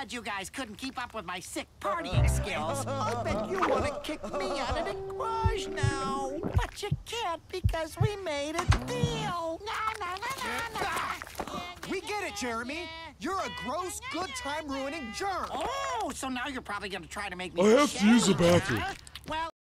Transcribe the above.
glad you guys couldn't keep up with my sick partying skills. I bet you want to kick me out of the garage now. But you can't because we made a deal. We get it, Jeremy. You're a gross, good time ruining germ. Oh, so now you're probably going to try to make me I have to use the bathroom. Well,